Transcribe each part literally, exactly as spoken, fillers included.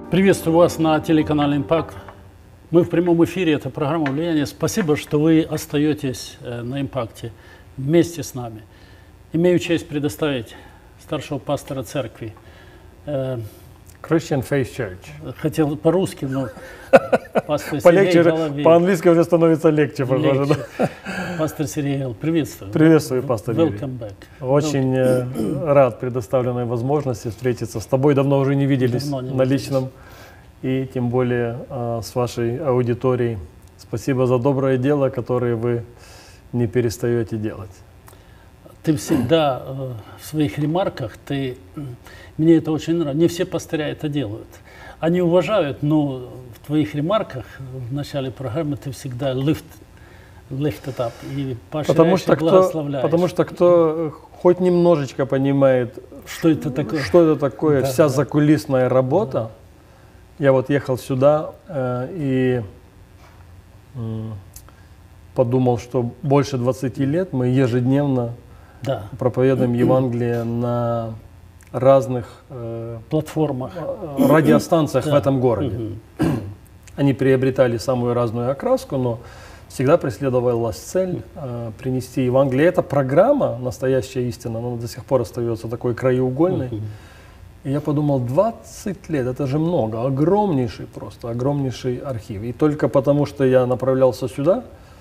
Приветствую вас на телеканале «Импакт». Мы в прямом эфире, это программа «Влияние». Спасибо, что вы остаетесь на «Импакте» вместе с нами. Имею честь предоставить старшего пастора церкви. Christian Faith Church. Хотел по-русски, но пастор Полегче, Сергей Головей. по-английски уже становится легче, похоже. Легче. Да? Пастор Сергей, приветствую. Приветствую, пастор Юрий. Welcome back. Очень Welcome. рад предоставленной возможности встретиться с тобой. Давно уже не виделись Давно не на виделись. личном, и тем более а, с вашей аудиторией. Спасибо за доброе дело, которое вы не перестаете делать. Ты всегда э, в своих ремарках, ты, мне это очень нравится, не все пастыря это делают. Они уважают, но в твоих ремарках в начале программы ты всегда lift, lift it up и Потому поощряешь что, и кто, благословляешь. потому что кто хоть немножечко понимает, Что это такое? что это такое, Да, вся да. закулисная работа. Я вот ехал сюда э, и м, подумал, что больше двадцати лет мы ежедневно Да, проповедуем Евангелие на разных э, платформах. радиостанциях в Да. этом городе. Мгм. Они приобретали самую разную окраску, но всегда преследовалась цель э, принести Евангелие. Эта программа «Настоящая истина», она до сих пор остается такой краеугольной. Мгм. И я подумал, двадцать лет, это же много, огромнейший просто, огромнейший архив. И только потому, что я направлялся сюда,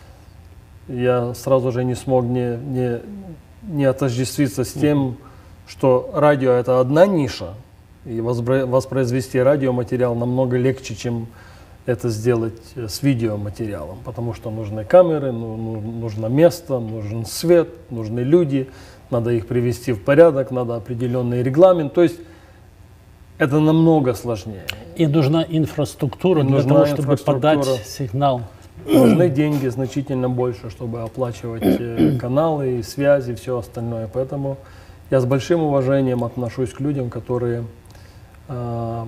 я сразу же не смог не, не, не отождествиться с тем, что радио — это одна ниша, и возбра- воспроизвести радиоматериал намного легче, чем это сделать э, с видеоматериалом, потому что нужны камеры, ну, ну, нужно место, нужен свет, нужны люди, надо их привести в порядок, надо определенный регламент, то есть это намного сложнее. И нужна инфраструктура И для нужна того, чтобы инфраструктура. подать сигнал. Нужны деньги значительно больше, чтобы оплачивать э, каналы, связи, все остальное. Поэтому я с большим уважением отношусь к людям, которые э,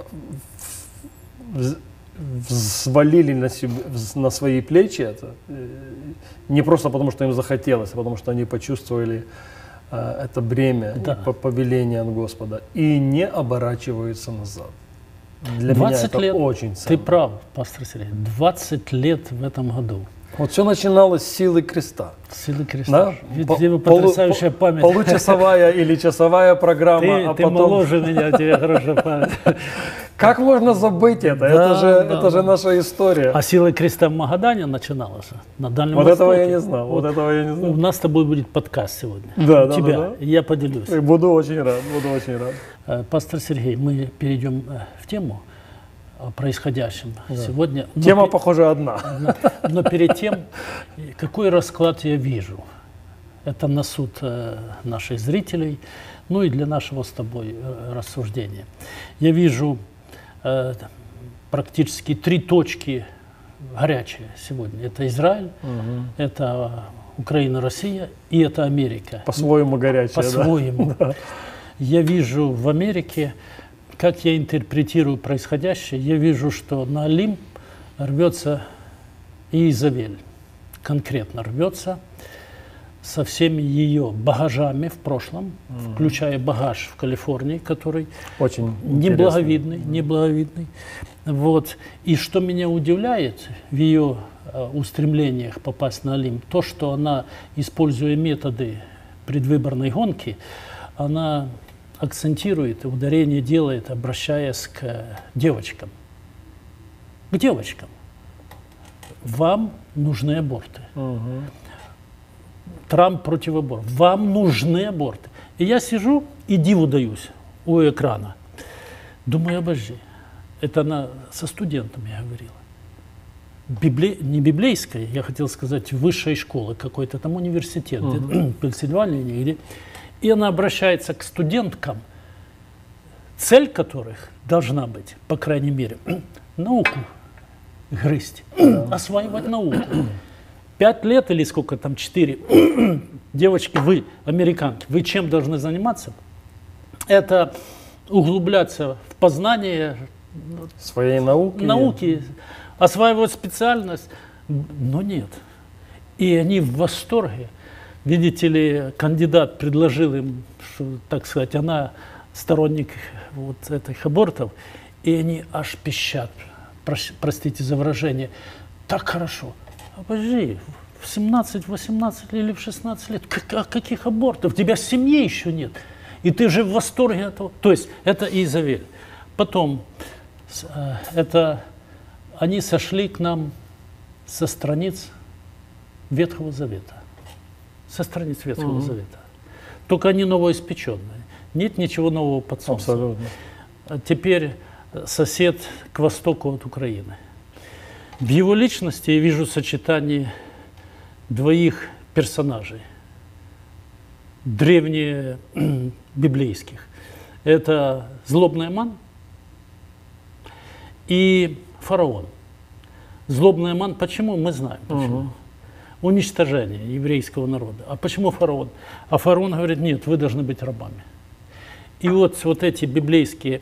вз- взвалили на, себе, вз- на свои плечи это, э, не просто потому, что им захотелось, а потому что они почувствовали э, это бремя, Да. и по- повеление от Господа, и не оборачиваются назад. Для меня двадцать это лет. очень ценно. Ты прав, пастор Сергей. двадцать лет в этом году. Вот все начиналось с силы креста. Силы креста. Да? Видите, вы Полу- потрясающая по- память. Получасовая или часовая программа, Ты, а ты потом... моложе меня, у тебя хорошая память. Как можно забыть это? Да, это же, да, это же да. наша история. А сила креста в Магадане начинала же, на Дальнем вот Востоке. этого я не знал. Вот, этого я не У знал. нас с тобой будет подкаст сегодня. Да, У да, тебя. да, да. И я поделюсь. И буду очень рад, буду очень рад. Э, Пастор Сергей, мы перейдем э, в тему о происходящем сегодня. Но Тема, пе- похоже, одна. Но, но перед тем, какой расклад я вижу, это на суд э, наших зрителей, ну и для нашего с тобой э, рассуждения. Я вижу э, практически три точки горячие сегодня. Это Израиль, Мгм. это Украина, Россия и это Америка. По-своему горячая, да? По-своему. Я вижу в Америке, как я интерпретирую происходящее, я вижу, что на Олимп рвется Иезавель, конкретно рвется со всеми ее багажами в прошлом, включая багаж в Калифорнии, который Очень неблаговидный, неблаговидный. Вот. И что меня удивляет в ее э, устремлениях попасть на Олимп, то, что она, используя методы предвыборной гонки, она акцентирует, и ударение делает, обращаясь к девочкам. К девочкам. Вам нужны аборты. Мгм. Трамп против абортов. Вам нужны аборты. И я сижу и диву даюсь у экрана. Думаю, обожди. Это она со студентами говорила. Библе... Не библейская, я хотел сказать, высшей школы, какой-то там университет, где-то в Пенсильвании, где. И она обращается к студенткам, цель которых должна быть, по крайней мере, науку грызть, осваивать науку. Пять лет или сколько там, четыре, девочки, вы, американки, вы чем должны заниматься? Это углубляться в познание Своей науки. науки, осваивать специальность, но нет. И они в восторге. Видите ли, кандидат предложил им, что, так сказать, она сторонник вот этих абортов, и и они аж пищат, простите за выражение, так хорошо. А подожди, в семнадцать, восемнадцать или в шестнадцать лет, как, а каких абортов? У тебя семьи еще нет. И ты же в восторге от этого. То есть это Иезавель. Потом, это они сошли к нам со страниц Ветхого Завета. Со страниц Ветхого угу. Завета. Только они новоиспеченные. Нет ничего нового под солнцем. Абсолютно. Теперь сосед к востоку от Украины. В его личности я вижу сочетание двоих персонажей, древне библейских. Это злобный Аман и фараон. Злобный Аман, почему? Мы знаем. Почему. Угу. Уничтожение еврейского народа. А почему фараон? А фараон говорит, нет, вы должны быть рабами. И вот, вот эти библейские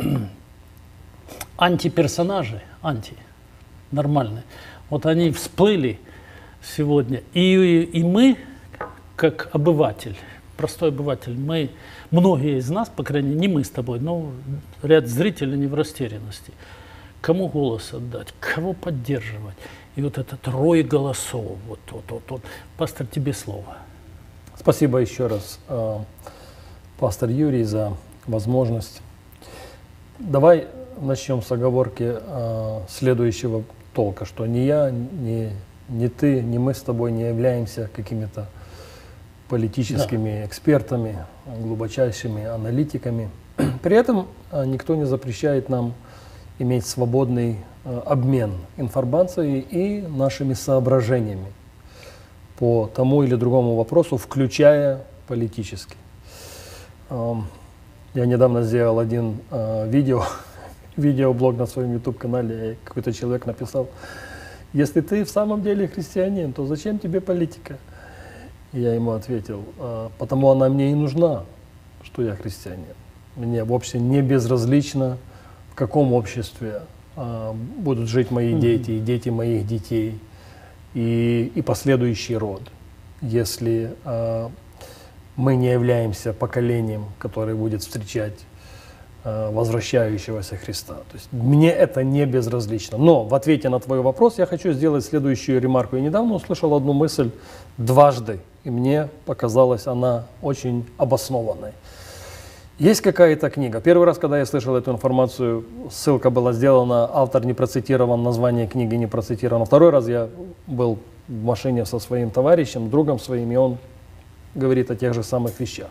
антиперсонажи, анти, нормальные, вот они всплыли сегодня. И, и мы, как обыватель, простой обыватель, мы, многие из нас, по крайней мере, не мы с тобой, но ряд зрителей не в растерянности. Кому голос отдать, кого поддерживать? И вот этот рой голосов, вот, вот, вот, вот. Пастор, тебе слово. Спасибо еще раз, пастор Юрий, за возможность. Давай начнем с оговорки следующего толка, что ни я, ни, ни ты, ни мы с тобой не являемся какими-то политическими да. экспертами, глубочайшими аналитиками. При этом никто не запрещает нам иметь свободный э, обмен информацией и нашими соображениями по тому или другому вопросу, включая политический. Э, я недавно сделал один э, видео, видеоблог на своем YouTube-канале, какой-то человек написал, если ты в самом деле христианин, то зачем тебе политика? И я ему ответил, э, потому она мне и нужна, что я христианин. Мне вовсе не безразлично, в каком обществе а, будут жить мои mm-hmm. дети, и дети моих детей, и, и последующий род, если а, мы не являемся поколением, которое будет встречать а, возвращающегося Христа. То есть мне это не безразлично. Но в ответе на твой вопрос я хочу сделать следующую ремарку. Я недавно услышал одну мысль дважды, и мне показалась она очень обоснованной. Есть какая-то книга. Первый раз, когда я слышал эту информацию, ссылка была сделана, автор не процитирован, название книги не процитировано. Второй раз я был в машине со своим товарищем, другом своим, и он говорит о тех же самых вещах.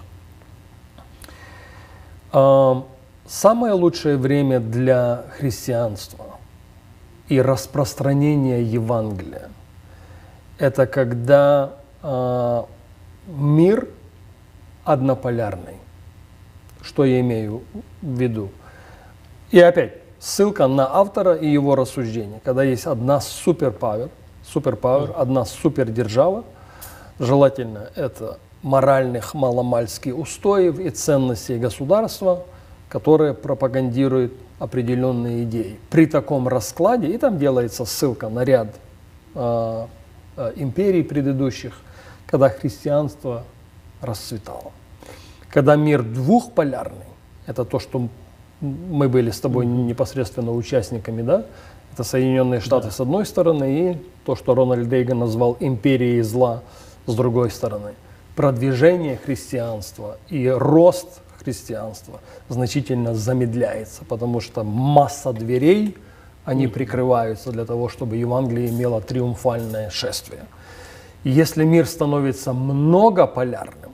Самое лучшее время для христианства и распространения Евангелия – это когда мир однополярный. Что я имею в виду? И опять, ссылка на автора и его рассуждения. Когда есть одна суперпауэр, суперпауэр, одна супердержава, желательно это моральных маломальских устоев и ценностей государства, которые пропагандируют определенные идеи. При таком раскладе, и там делается ссылка на ряд э, э, империй предыдущих, когда христианство расцветало. Когда мир двухполярный, это то, что мы были с тобой непосредственно участниками, да? Это Соединенные Штаты да. с одной стороны и то, что Рональд Рейган назвал империей зла с другой стороны. Продвижение христианства и рост христианства значительно замедляется, потому что масса дверей, они прикрываются для того, чтобы Евангелие имело триумфальное шествие. И если мир становится многополярным,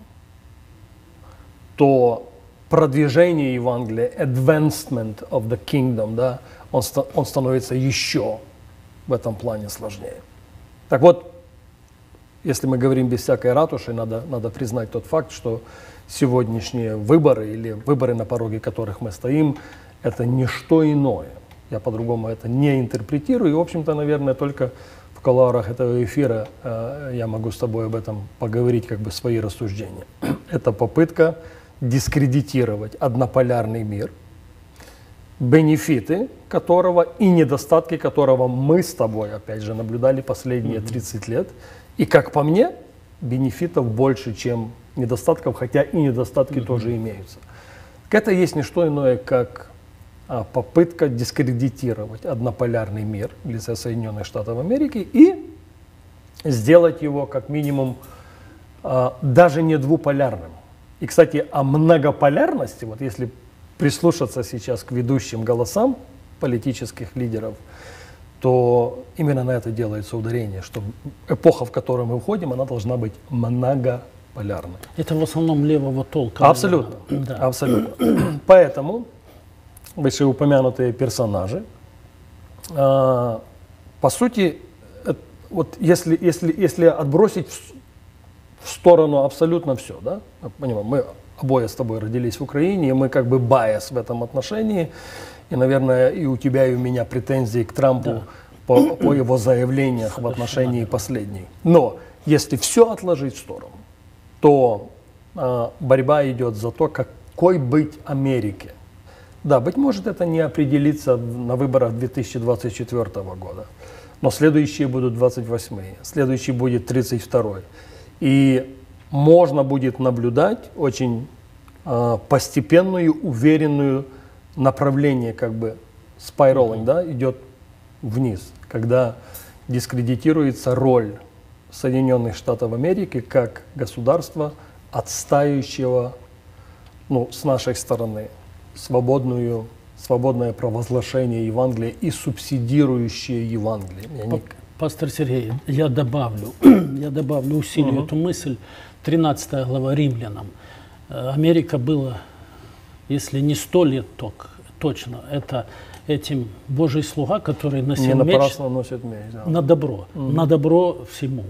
то продвижение Евангелия, advancement of the kingdom, да, он, он становится еще в этом плане сложнее. Так вот, если мы говорим без всякой ратуши, надо, надо признать тот факт, что сегодняшние выборы или выборы, на пороге которых мы стоим, это не что иное. Я по-другому это не интерпретирую. И, в общем-то, наверное, только в кулуарах этого эфира э, я могу с тобой об этом поговорить, как бы свои рассуждения. Это попытка дискредитировать однополярный мир, бенефиты которого и недостатки которого мы с тобой, опять же, наблюдали последние тридцать лет. И, как по мне, бенефитов больше, чем недостатков, хотя и недостатки mm-hmm. тоже имеются. Это есть не что иное, как а, попытка дискредитировать однополярный мир в лице Соединенных Штатов Америки и сделать его как минимум а, даже не двуполярным. И, кстати, о многополярности, вот если прислушаться сейчас к ведущим голосам политических лидеров, то именно на это делается ударение, что эпоха, в которую мы входим, она должна быть многополярной. Это в основном левого толка. Абсолютно. Да. Абсолютно. Поэтому вышеупомянутые персонажи, э, по сути, э, вот если, если, если отбросить в, в сторону абсолютно все, да, мы понимаем, мы обои с тобой родились в Украине, и мы как бы байс в этом отношении. И, наверное, и у тебя, и у меня претензии к Трампу да. по, по его заявлениях в отношении последней. Но если все отложить в сторону, то э, борьба идет за то, какой быть Америке. Да, быть может, это не определится на выборах две тысячи двадцать четвёртого года, но следующие будут двадцать восьмые, следующий будет тридцать второй. И можно будет наблюдать очень э, постепенную, уверенную направление, как бы спайролинг, да, идет вниз, когда дискредитируется роль Соединенных Штатов Америки как государства, отстаивающего, ну, с нашей стороны, свободную, свободное провозглашение Евангелия и субсидирующее Евангелие. Я не... Пастор Сергей, я добавлю, я добавлю, усилию uh-huh. эту мысль. тринадцатая глава Римлянам. Америка была, если не сто лет ток, точно, это этим Божий слуга, который носил не меч, носит меч да. на добро, uh-huh. на добро всему.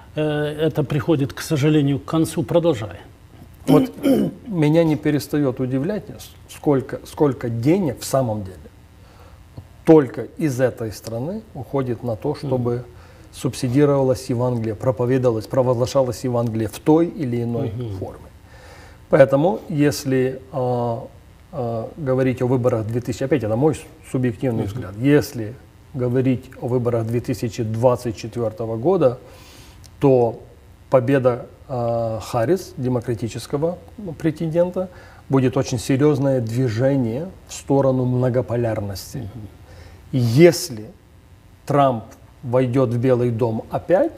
Это приходит, к сожалению, к концу. Продолжай. Вот меня не перестает удивлять, сколько, сколько денег в самом деле только из этой страны уходит на то, чтобы mm. субсидировалось Евангелие, проповедовалось, провозглашалось Евангелие в той или иной mm-hmm. форме. Поэтому, если э, э, говорить о выборах две тысячи, опять это мой субъективный mm-hmm. взгляд, если говорить о выборах две тысячи двадцать четвёртого года, то победа э, Харрис, демократического претендента, будет очень серьезное движение в сторону многополярности. Mm-hmm. И если Трамп войдет в Белый дом опять,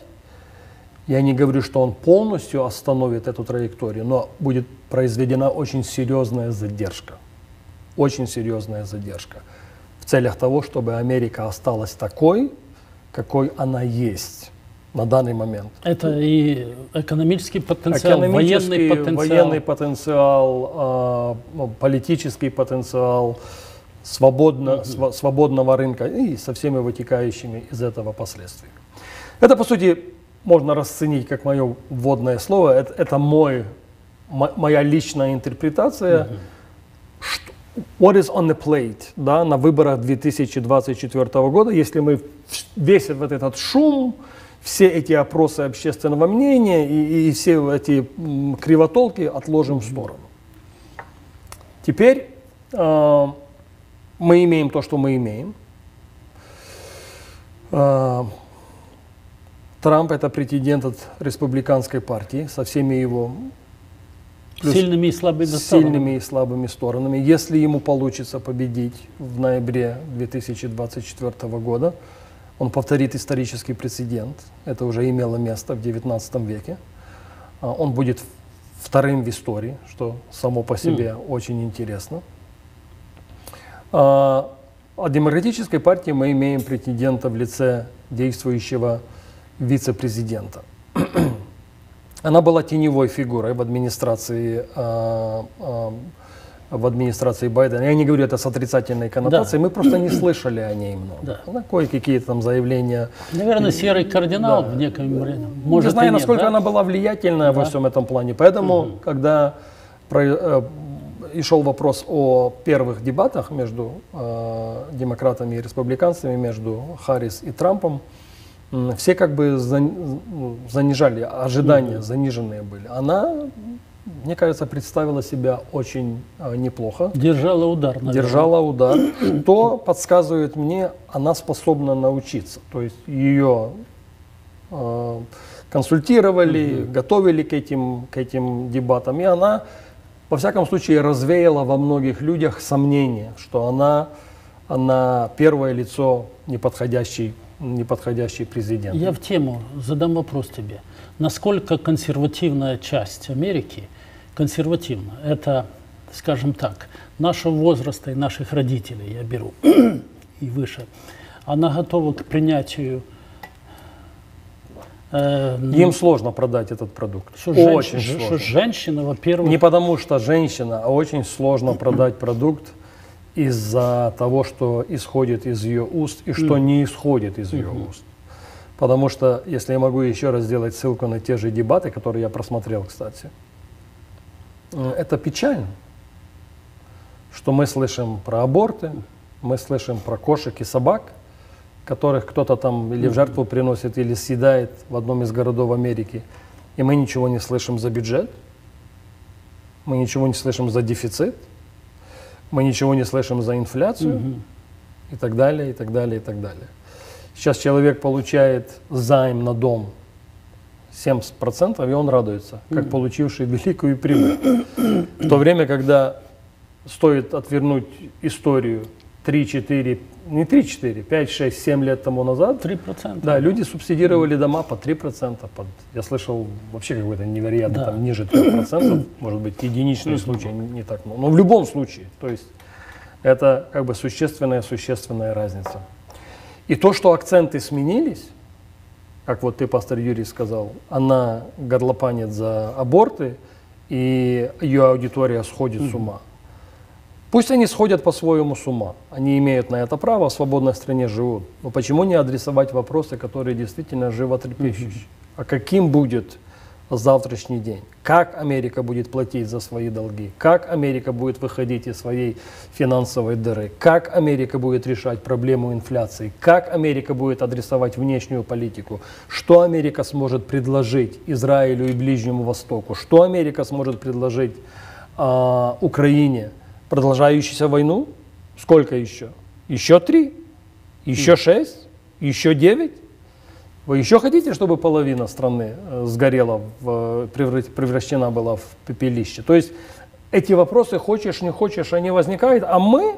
я не говорю, что он полностью остановит эту траекторию, но будет произведена очень серьезная задержка. Очень серьезная задержка. В целях того, чтобы Америка осталась такой, какой она есть на данный момент. Это и экономический потенциал, экономический, военный потенциал. Военный потенциал, э, политический потенциал, свободно, mm-hmm. св, свободного рынка и со всеми вытекающими из этого последствиями. Это, по сути, можно расценить как мое вводное слово. Это, это мой, моя личная интерпретация. Mm-hmm. What is on the plate, да, на выборах две тысячи двадцать четвёртого года, если мы весь вот этот шум, все эти опросы общественного мнения и, и все эти м, кривотолки отложим в сторону. Теперь э, мы имеем то, что мы имеем. Э, Трамп – это претендент от республиканской партии со всеми его сильными и слабыми сильными сторонами. и слабыми сторонами. Если ему получится победить в ноябре две тысячи двадцать четвёртого года, он повторит исторический прецедент. Это уже имело место в девятнадцатом веке. Он будет вторым в истории, что само по себе mm. очень интересно. От демократической партии мы имеем претендента в лице действующего вице-президента. Она была теневой фигурой в администрации, в администрации Байдена. Я не говорю это с отрицательной коннотацией, да. мы просто не слышали о ней много. Да. Ну, кое-какие там заявления. Наверное, серый кардинал да. в неком времени. Может, не знаю, нет, насколько да? она была влиятельная да. во всем этом плане. Поэтому, угу. когда про, э, и шел вопрос о первых дебатах между э, демократами и республиканцами, между Харрис и Трампом, э, все как бы занижали, ожидания угу. заниженные были. Она, мне кажется, представила себя очень э, неплохо. Держала удар. Наверное. Держала удар, что подсказывает мне, она способна научиться. То есть ее э, консультировали, mm-hmm. готовили к этим, к этим дебатам, и она во всяком случае, развеяла во многих людях сомнение, что она, она первое лицо неподходящий, неподходящий президент. Я в тему задам вопрос тебе. Насколько консервативная часть Америки, консервативна, это, скажем так, нашего возраста и наших родителей, я беру, и выше, она готова к принятию... Э, Им сложно продать этот продукт. Что очень женщина, сложно. что женщина, во-первых... Не потому что женщина, а очень сложно продать продукт из-за того, что исходит из ее уст и что не исходит из ее уст. Потому что, если я могу еще раз сделать ссылку на те же дебаты, которые я просмотрел, кстати, это печально, что мы слышим про аборты, мы слышим про кошек и собак, которых кто-то там или в жертву приносит, или съедает в одном из городов Америки, и мы ничего не слышим за бюджет, мы ничего не слышим за дефицит, мы ничего не слышим за инфляцию, Мгм. и так далее, и так далее, и так далее. Сейчас человек получает займ на дом семьдесят процентов, и он радуется, как получивший великую прибыль. В то время, когда стоит отвернуть историю три-четыре, не три-четыре, пять, шесть, семь лет тому назад, три процента. да, люди субсидировали дома по три процента. Под, я слышал вообще какой-то невероятный, Да. там ниже трех процентов, может быть, единичные случаи, не так много. Но в любом случае, то есть это как бы существенная-существенная разница. И то, что акценты сменились, как вот ты, пастор Юрий, сказал, она горлопанит за аборты, и ее аудитория сходит с ума. Пусть они сходят по-своему с ума, они имеют на это право, в свободной стране живут. Но почему не адресовать вопросы, которые действительно животрепещущие? А каким будет завтрашний день? Как Америка будет платить за свои долги? Как Америка будет выходить из своей финансовой дыры? Как Америка будет решать проблему инфляции? Как Америка будет адресовать внешнюю политику? Что Америка сможет предложить Израилю и Ближнему Востоку? Что Америка сможет предложить а, Украине? Продолжающуюся войну? Сколько еще? Еще три? Еще шесть? Еще девять? Вы еще хотите, чтобы половина страны э, сгорела, в, превра- превращена была в пепелище? То есть эти вопросы, хочешь, не хочешь, они возникают, а мы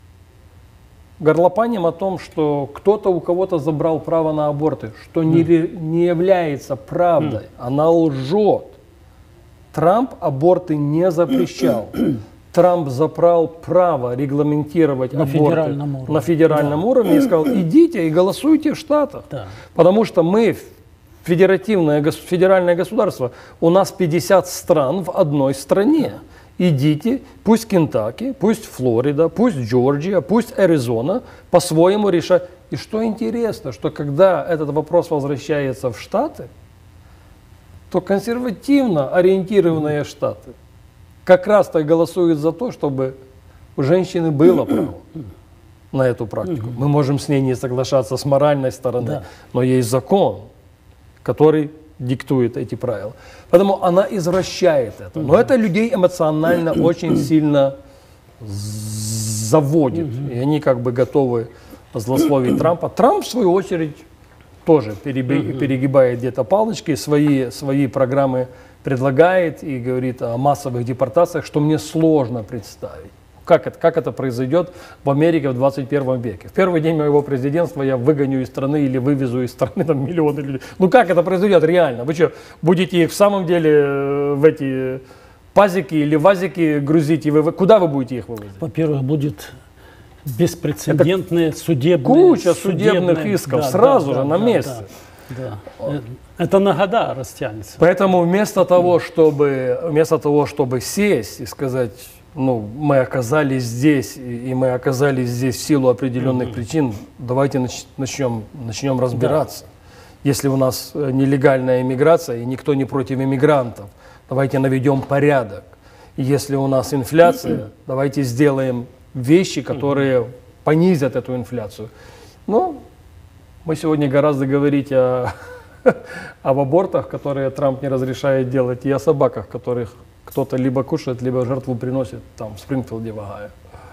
горлопаним о том, что кто-то у кого-то забрал право на аборты, что не, ре- не является правдой, она лжет. Трамп аборты не запрещал. Трамп забрал право регламентировать На аборты федеральном уровне. на федеральном Да. уровне и сказал, идите и голосуйте в Штатах. Да. Потому что мы федеративное, гос- федеральное государство, у нас пятьдесят стран в одной стране. Идите, пусть Кентаки, пусть Флорида, пусть Джорджия, пусть Аризона по-своему решать. И что интересно, что когда этот вопрос возвращается в Штаты, то консервативно ориентированные Штаты как раз-то голосуют за то, чтобы у женщины было право на эту практику. Мы можем с ней не соглашаться с моральной стороны, Да. но есть закон, который диктует эти правила. Поэтому она извращает это. Но это людей эмоционально очень сильно заводит. И они как бы готовы злословить Трампа. Трамп, в свою очередь, тоже переби- перегибает где-то палочки, свои, свои программы предлагает и говорит о массовых депортациях, что мне сложно представить. Как это, как это произойдет в Америке в двадцать первом веке? В первый день моего президентства я выгоню из страны или вывезу из страны там, миллионы людей. Ну как это произойдет реально? Вы что, будете их в самом деле э, в эти пазики или вазики грузить? И вы, куда вы будете их вывозить? Во-первых, будет беспрецедентные судебные... Куча судебных судебные- исков да, сразу да, же да, на да, месте. Да, да. Э, Это на года растянется. Поэтому вместо того, чтобы, вместо того, чтобы сесть и сказать, ну, мы оказались здесь, и и мы оказались здесь в силу определенных причин, давайте нач- начнем, начнем разбираться. Если у нас э, нелегальная иммиграция, и никто не против иммигрантов, давайте наведем порядок. И если у нас инфляция, давайте сделаем вещи, которые понизят эту инфляцию. Но мы сегодня гораздо говорить о, об абортах, которые Трамп не разрешает делать, и о собаках, которых кто-то либо кушает, либо жертву приносит там в Спрингфилде, в Огайо.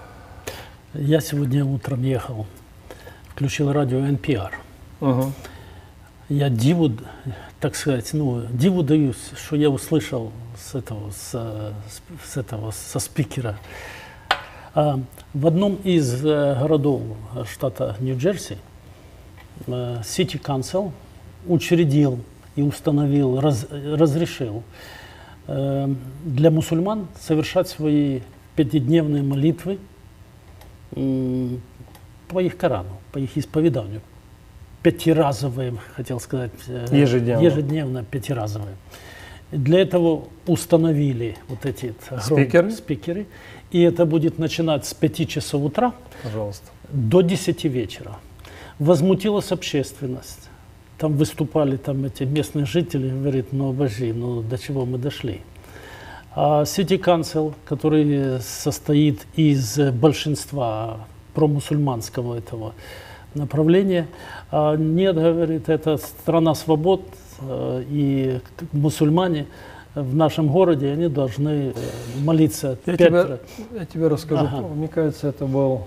Я сегодня утром ехал, включил радио эн пи ар. Угу. Я диву, так сказать, ну, диву даюсь, что я услышал с этого, с, с этого, со спикера. А, в одном из э, городов штата Нью-Джерси э, City Council учредил и установил, раз, разрешил э, для мусульман совершать свои пятидневные молитвы э, по их Корану, по их исповеданию. Пятиразовые, хотел сказать, ежедневно, ежедневно пятиразовые. Для этого установили вот эти спикеры. спикеры, и это будет начинать с пяти часов утра Пожалуйста. до десяти вечера. Возмутилась общественность. Там выступали там эти местные жители, говорит, ну обожди, ну до чего мы дошли. А City Council, который состоит из большинства промусульманского этого направления, нет, говорит, это страна свобод, и мусульмане в нашем городе, они должны молиться. Я, пять тебе, раз. я тебе расскажу, Ага. мне кажется, это был,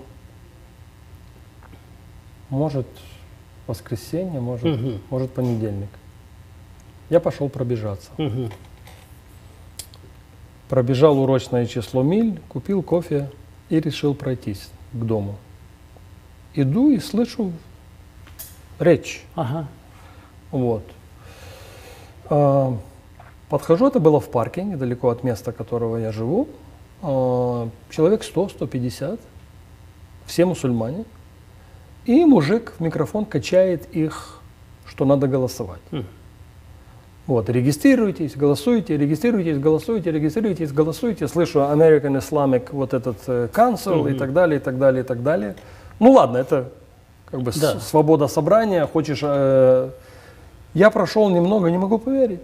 может, воскресенье, может, Угу. может, понедельник. Я пошел пробежаться. Угу. Пробежал урочное число миль, купил кофе и решил пройтись к дому. Иду и слышу речь. Ага. Вот. А, подхожу, это было в парке, недалеко от места, которого я живу. А, человек сто — сто пятьдесят, все мусульмане. И мужик в микрофон качает их, что надо голосовать. Mm. Вот, регистрируйтесь, голосуйте, регистрируйтесь, голосуйте, регистрируйтесь, голосуйте. Слышу American Islamic, вот этот э, Council Mm-hmm. и так далее, и так далее, и так далее. Ну ладно, это как бы Да. с- свобода собрания, хочешь... э, Я прошел немного, не могу поверить.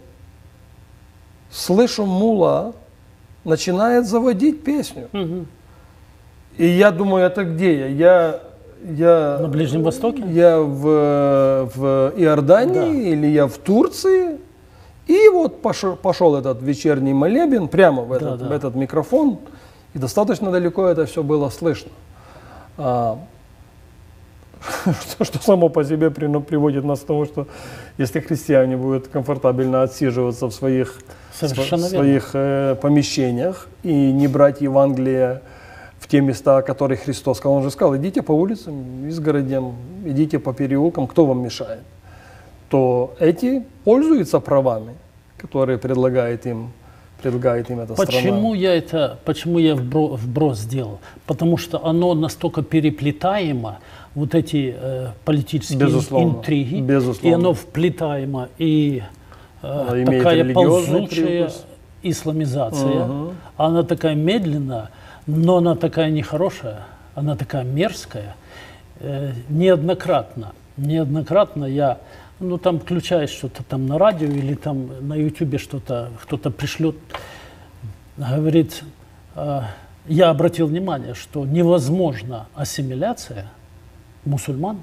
Слышу, мулла начинает заводить песню. Угу. И я думаю, это где я? Я, я На Ближнем Востоке? Я в, в Иордании Да. или я в Турции. И вот пошел, пошел этот вечерний молебен прямо в этот, Да, да. в этот микрофон. И достаточно далеко это все было слышно. А, что, что само по себе при- приводит нас к тому, что если христиане будут комфортабельно отсиживаться в своих, Совершенно в своих э, помещениях и не брать Евангелие в те места, о которых Христос сказал, Он же сказал, идите по улицам, изгородям, идите по переулкам, кто вам мешает, то эти пользуются правами, которые предлагает им, предлагает им эта Почему страна. я это, почему я вбро- вброс сделал? Потому что оно настолько переплетаемо, вот эти э, политические Безусловно, интриги, безусловно. и оно вплетаемо, и э, Оно имеет такая религиозный ползучая привкус. исламизация, Мгм. она такая медленная, но она такая нехорошая, она такая мерзкая. Э, неоднократно, неоднократно я, ну там включаешь что-то там на радио или там на ютубе что-то, кто-то пришлет, говорит, э, я обратил внимание, что невозможна ассимиляция мусульман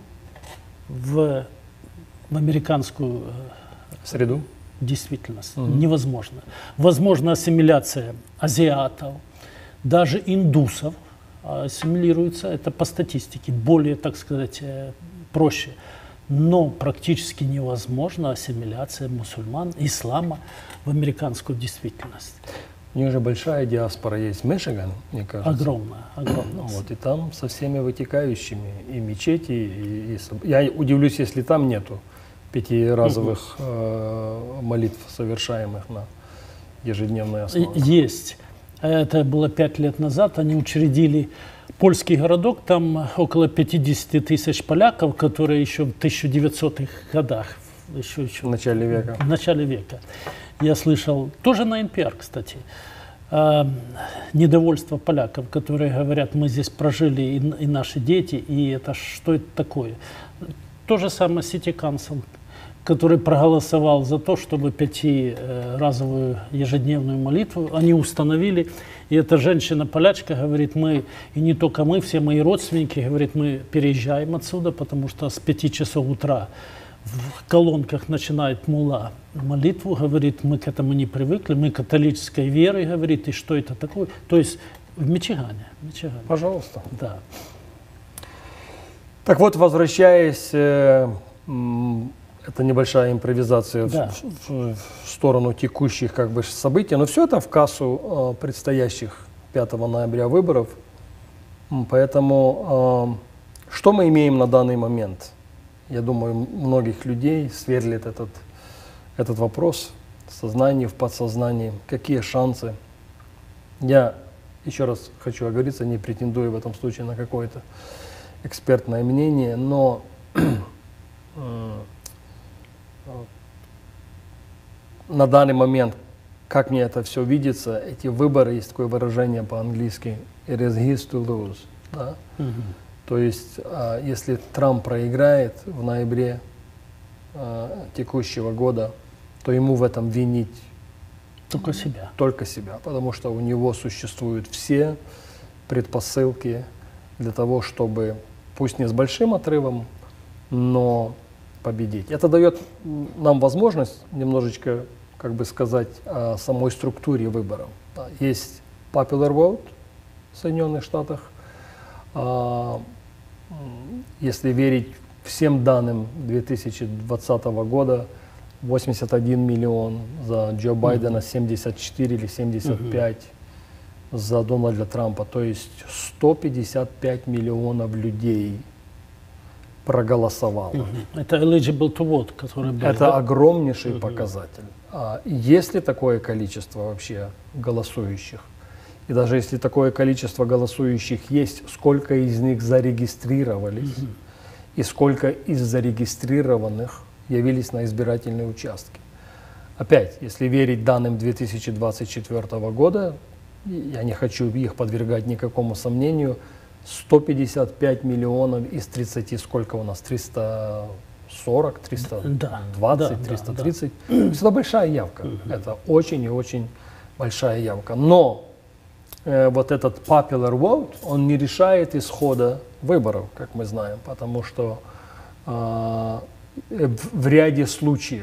в, в американскую э, Среду. действительность. Мгм. Невозможно. Возможна ассимиляция азиатов, даже индусов ассимилируется, это по статистике, более, так сказать, э, проще. Но практически невозможна ассимиляция мусульман, ислама в американскую действительность. У них же большая диаспора есть, Мичиган, мне кажется. Огромная, огромная. Вот, и там со всеми вытекающими и мечети, и, и соб- я удивлюсь, если там нету пятиразовых э, молитв, совершаемых на ежедневной И- основе. Есть. Это было пять лет назад. Они учредили польский городок. Там около пятидесяти тысяч поляков, которые еще в тысяча девятисотых годах, еще, еще В начале века. в начале века, я слышал, тоже на эн пи ар, кстати, э, недовольство поляков, которые говорят, мы здесь прожили, и, и наши дети, и это что это такое? То же самое City Council, который проголосовал за то, чтобы пятиразовую ежедневную молитву они установили. И эта женщина-полячка говорит, мы, и не только мы, все мои родственники, говорит, мы переезжаем отсюда, потому что с пяти часов утра в колонках начинает мулла молитву, говорит, мы к этому не привыкли, мы католической веры, говорит, и что это такое? То есть в Мичигане. в Мичигане. Пожалуйста. Да. Так вот, возвращаясь, э, м, Это небольшая импровизация Да. в, в- в сторону текущих как бы событий, но все это в кассу э, предстоящих пятого ноября выборов. М, Поэтому э, что мы имеем на данный момент? Я думаю, многих людей сверлит этот, этот вопрос в сознании, в подсознании. Какие шансы? Я еще раз хочу оговориться, не претендую в этом случае на какое-то экспертное мнение, но на данный момент, как мне это все видится, эти выборы, есть такое выражение по-английски, it is his to lose. Да? Мгм. То есть, а, если Трамп проиграет в ноябре а, текущего года, то ему в этом винить Только себя. только себя, потому что у него существуют все предпосылки для того, чтобы, пусть не с большим отрывом, но победить. Это дает м, нам возможность немножечко, как бы сказать, о самой структуре выборов. Да, есть popular vote в Соединенных Штатах. А, м, если верить всем данным две тысячи двадцатого года, восемьдесят один миллион за Джо Байдена, семьдесят четыре или семьдесят пять за Дональда Трампа. То есть сто пятьдесят пять миллионов людей проголосовало. Это eligible to vote, который был. Это да? огромнейший показатель. А есть ли такое количество вообще голосующих? И даже если такое количество голосующих есть, сколько из них зарегистрировались и сколько из зарегистрированных явились на избирательные участки? Опять, если верить данным две тысячи двадцать четвёртого года, я не хочу их подвергать никакому сомнению, сто пятьдесят пять миллионов из тридцати, сколько у нас, триста сорок, триста двадцать, Да, да, триста да, тридцать. То есть это большая явка. Это очень и очень большая явка. Но э, вот этот popular vote, он не решает исхода выборов, как мы знаем, потому что э, в, в ряде случаев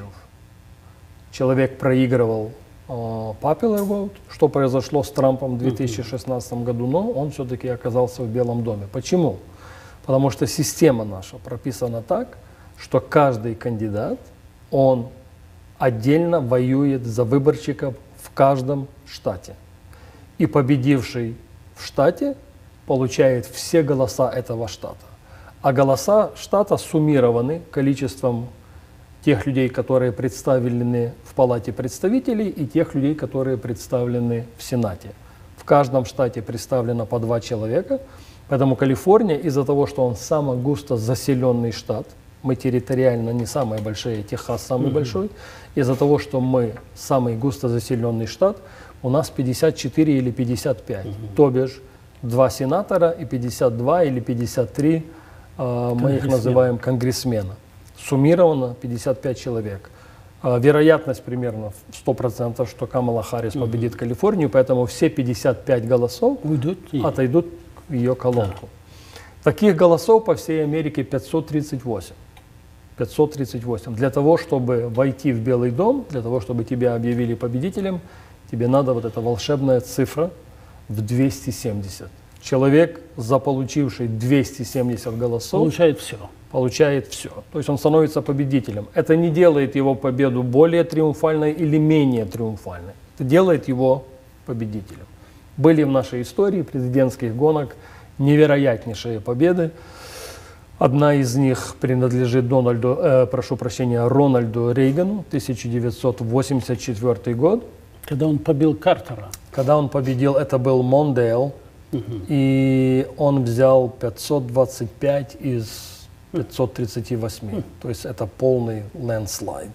человек проигрывал э, popular vote, что произошло с Трампом в две тысячи шестнадцатом году, но он все-таки оказался в Белом доме. Почему? Потому что система наша прописана так, что каждый кандидат, он отдельно воюет за выборщиков в каждом штате. И победивший в штате получает все голоса этого штата. А голоса штата суммированы количеством тех людей, которые представлены в Палате представителей, и тех людей, которые представлены в Сенате. В каждом штате представлено по два человека, поэтому Калифорния, из-за того, что он самый густо заселенный штат, мы территориально не самые большие, Техас самый mm-hmm. большой, из-за того, что мы самый густо заселенный штат, у нас пятьдесят четыре или пятьдесят пять, mm-hmm. то бишь два сенатора и пятьдесят два или пятьдесят три, э, мы их называем конгрессмена. Суммировано пятьдесят пять человек. Э, вероятность примерно сто процентов, что Камала Харрис mm-hmm. победит Калифорнию, поэтому все пятьдесят пять голосов Уйдут ей. отойдут в ее колонку. Да. Таких голосов по всей Америке пятьсот тридцать восемь. пятьсот тридцать восемь. Для того, чтобы войти в Белый дом, для того, чтобы тебя объявили победителем, тебе надо вот эта волшебная цифра в двести семьдесят. Человек, заполучивший двести семьдесят голосов, Получает все. получает все. То есть он становится победителем. Это не делает его победу более триумфальной или менее триумфальной. Это делает его победителем. Были в нашей истории президентских гонок невероятнейшие победы. Одна из них принадлежит Дональду, э, прошу прощения, Рональду Рейгану, тысяча девятьсот восемьдесят четвёртый год. Когда он побил Картера. Когда он победил, это был Мондейл, угу. и он взял пятьсот двадцать пять из пятисот тридцати восьми. Угу. То есть это полный лендслайд.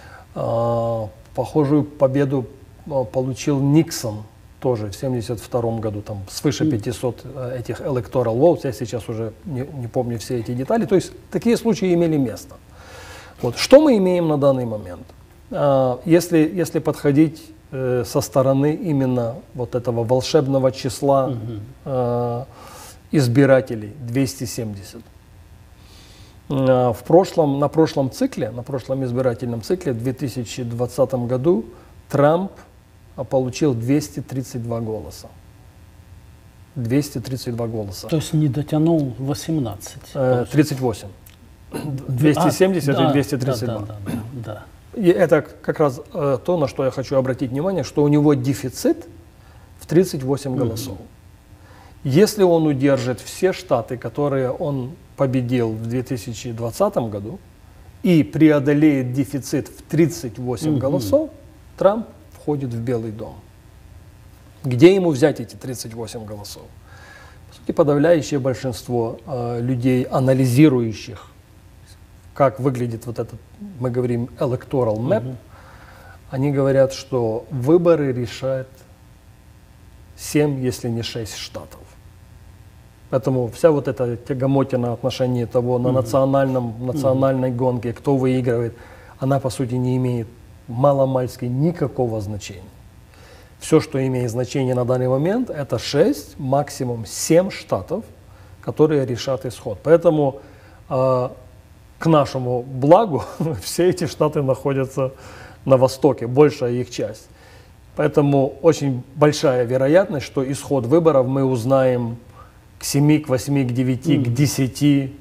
А, похожую победу а, получил Никсон тоже в семьдесят втором году, там свыше пятисот этих electoral votes, я сейчас уже не, не помню все эти детали, то есть такие случаи имели место. Вот. Что мы имеем на данный момент? А, если, если подходить э, со стороны именно вот этого волшебного числа э, избирателей, двести семьдесят. Э, в прошлом, на прошлом цикле, на прошлом избирательном цикле, в две тысячи двадцатом году, Трамп получил двести тридцать два голоса. двести тридцать два голоса. То есть не дотянул восемнадцать. Э, тридцать восемь. двести семьдесят А, и двести тридцать два. Да, да, да, да. И это как раз э, то, на что я хочу обратить внимание, что у него дефицит в тридцать восемь голосов. Если он удержит все штаты, которые он победил в две тысячи двадцатом году, и преодолеет дефицит в тридцать восемь Мгм. голосов, Трамп входит в Белый дом. Где ему взять эти тридцать восемь голосов? По сути, подавляющее большинство э, людей, анализирующих, как выглядит вот этот, мы говорим, electoral map, Мгм. они говорят, что выборы решает семь, если не шесть штатов. Поэтому вся вот эта тягомотина отношении того, на национальном, национальной гонке, кто выигрывает, она, по сути, не имеет маломальски никакого значения. Все, что имеет значение на данный момент, это шесть, максимум семь штатов, которые решат исход. Поэтому э, к нашему благу все эти штаты находятся на востоке, большая их часть. Поэтому очень большая вероятность, что исход выборов мы узнаем к семи, к восьми, к девяти, к десяти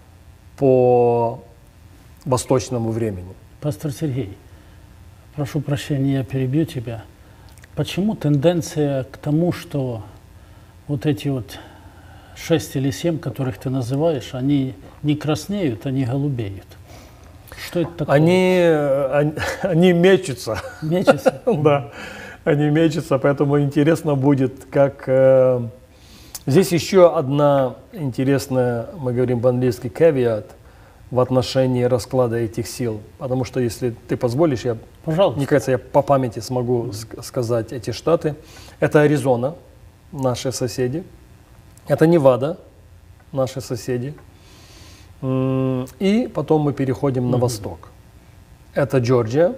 по восточному времени. Пастор Сергей, прошу прощения, я перебью тебя. Почему тенденция к тому, что вот эти вот шесть или семь, которых ты называешь, они не краснеют, они голубеют? Что это такое? Они, они, они мечутся. Мечется? Да, они мечутся, поэтому интересно будет, как... э, Здесь еще одна интересная, мы говорим по-английски, caveat в отношении расклада этих сил. Потому что, если ты позволишь, я, Пожалуйста. мне кажется, я по памяти смогу ск- сказать эти штаты. Это Аризона, наши соседи. Это Невада, наши соседи. М, И потом мы переходим на восток. Это Джорджия,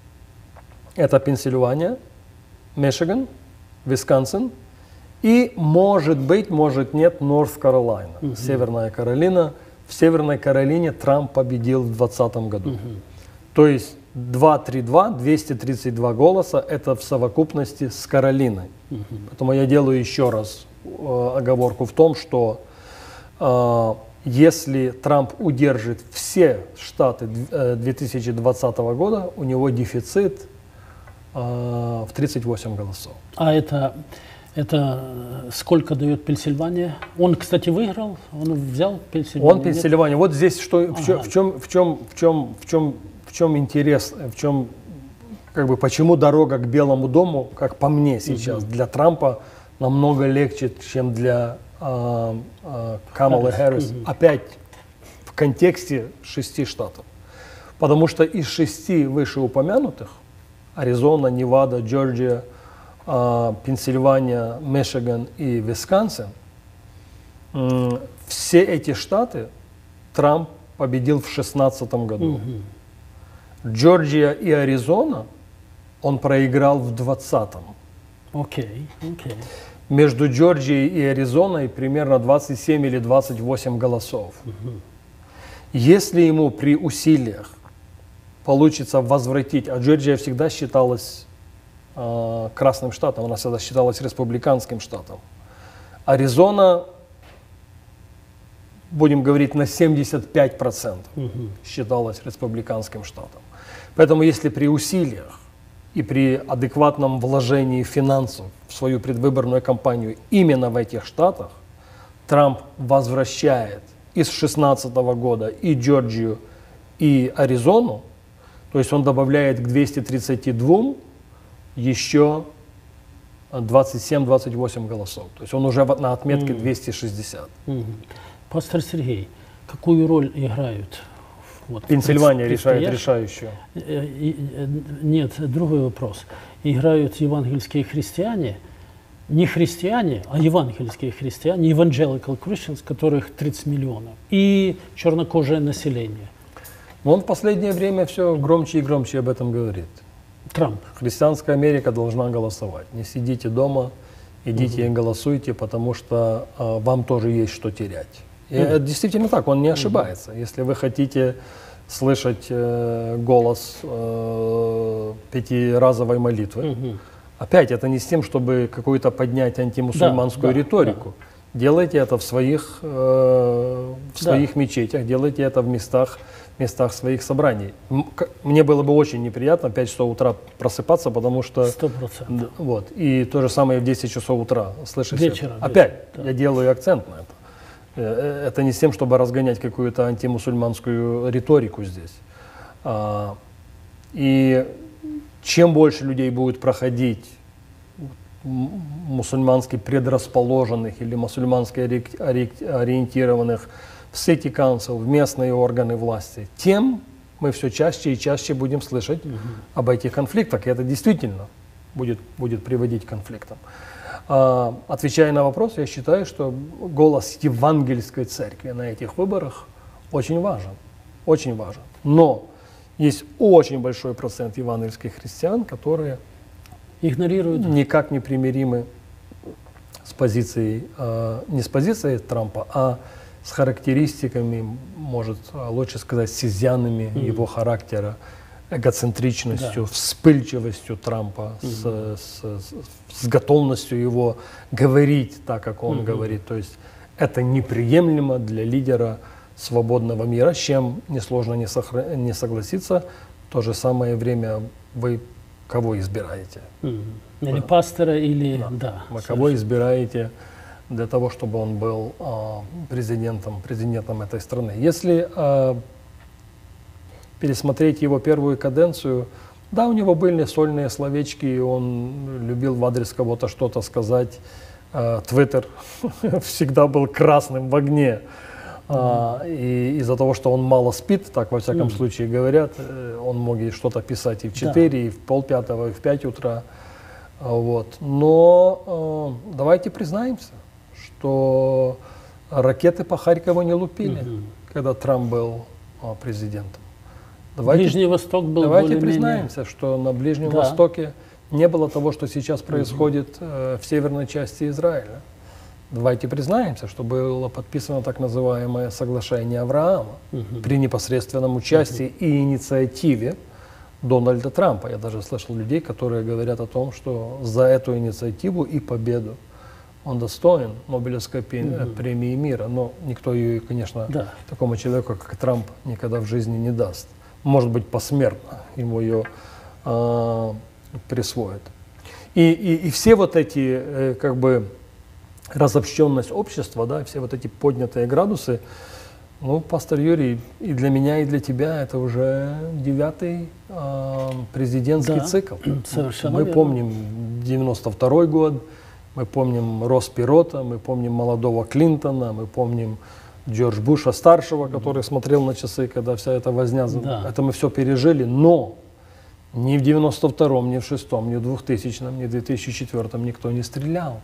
это Пенсильвания, Мичиган, Висконсин. И может быть, может нет, Норт-Каролайна, Северная Каролина. В Северной Каролине Трамп победил в двадцатом году. То есть два три два, двести тридцать два голоса, это в совокупности с Каролиной. Поэтому я делаю еще раз э, оговорку в том, что э, если Трамп удержит все штаты дв- э, две тысячи двадцатого года, у него дефицит э, в тридцать восемь голосов. А это, это сколько дает Пенсильвания? Он, кстати, выиграл? Он взял Пенсильванию? Он Пенсильвания. Вот здесь что, в, чё- Ага. в чем, в чем, в чем, в чем, в чем интерес, в чем, как бы, почему дорога к Белому дому, как по мне сейчас, для Трампа намного легче, чем для э, э, Камалы Хэррис. Опять в контексте шести штатов. Потому что из шести вышеупомянутых, Аризона, Невада, Джорджия, э, Пенсильвания, Мичиган и Висконсин, м, все эти штаты Трамп победил в две тысячи шестнадцатом году. Джорджия и Аризона он проиграл в двадцатом. Окей, окей. Между Джорджией и Аризоной примерно двадцать семь или двадцать восемь голосов. Если ему при усилиях получится возвратить, а Джорджия всегда считалась э, красным штатом, она всегда считалась республиканским штатом. Аризона, будем говорить, на семьдесят пять процентов считалась республиканским штатом. Поэтому если при усилиях и при адекватном вложении финансов в свою предвыборную кампанию именно в этих штатах Трамп возвращает из шестнадцатого года и Джорджию, и Аризону, то есть он добавляет к двухстам тридцати двум еще двадцать семь — двадцать восемь голосов. То есть он уже на отметке двести шестьдесят. Мгм. Пастор Сергей, какую роль играют? Вот, Пенсильвания решает предстоящие- решающую. Э, и, э, Нет, другой вопрос. Играют евангельские христиане, не христиане, а евангельские христиане, evangelical Christians, которых тридцать миллионов, и чернокожее население. Он в последнее время все громче и громче об этом говорит. Трамп. Христианская Америка должна голосовать. Не сидите дома, идите и голосуйте, потому что э, вам тоже есть что терять. И это действительно так, он не ошибается. Если вы хотите слышать э, голос э, пятиразовой молитвы, опять это не с тем, чтобы какую-то поднять антимусульманскую Да, да, риторику. Делайте это в своих, э, в своих да. мечетях, делайте это в местах, местах своих собраний. Мне было бы очень неприятно в пять часов утра просыпаться, потому что... Сто процентов. Вот. И то же самое в десять часов утра слышать вечера, это. Опять, да. я делаю акцент на это. Это не с тем, чтобы разгонять какую-то антимусульманскую риторику здесь. И чем больше людей будет проходить мусульмански предрасположенных или мусульмански ориентированных в City Council, в местные органы власти, тем мы все чаще и чаще будем слышать угу. об этих конфликтах. И это действительно будет, будет приводить к конфликтам. А, отвечая на вопрос, я считаю, что голос евангельской церкви на этих выборах очень важен. Очень важен. Но есть очень большой процент евангельских христиан, которые игнорируют, никак не примиримы с позицией, э, не с позицией Трампа, а с характеристиками, может лучше сказать, с изъянами mm-hmm. его характера, эгоцентричностью, да. вспыльчивостью Трампа, mm-hmm. с, с, с готовностью его говорить так, как он mm-hmm. говорит. То есть это неприемлемо для лидера свободного мира, с чем несложно не, сохра... не согласиться. В то же самое время вы кого избираете? Mm-hmm. Или да. пастора, или... Да. Да, вы кого избираете для того, чтобы он был а, президентом, президентом этой страны? Если а, пересмотреть его первую каденцию, да, у него были сольные словечки, он любил в адрес кого-то что-то сказать. Твиттер всегда был красным в огне. А, и из-за того, что он мало спит, так во всяком mm. случае говорят, он мог и что-то писать и в четыре, да. и в полпятого, и в пять утра. Вот. Но э, давайте признаемся, что ракеты по Харькову не лупили, mm-hmm. когда Трамп был э, президентом. Давайте, Ближний Восток был Давайте более-менее... признаемся, что на Ближнем да. Востоке не было того, что сейчас происходит э, в северной части Израиля. Давайте признаемся, что было подписано так называемое соглашение Авраама угу. при непосредственном участии угу. и инициативе Дональда Трампа. Я даже слышал людей, которые говорят о том, что за эту инициативу и победу он достоин Нобелевской угу. премии мира. Но никто ее, конечно, да. такому человеку, как Трамп, никогда в жизни не даст. Может быть, посмертно ему ее э, присвоят. И, и, и все вот эти, э, как бы, разобщенность общества, да, все вот эти поднятые градусы, ну, пастор Юрий, и для меня, и для тебя это уже девятый э, президентский да, цикл. Совершенно мы верно. помним девяносто второй год, мы помним рост Пирота, мы помним молодого Клинтона, мы помним Джордж Буша старшего, который смотрел на часы, когда вся эта возня, да. это мы все пережили, но ни в девяносто втором, ни в шестом, ни в двухтысячном, ни в две тысячи четвёртом никто не стрелял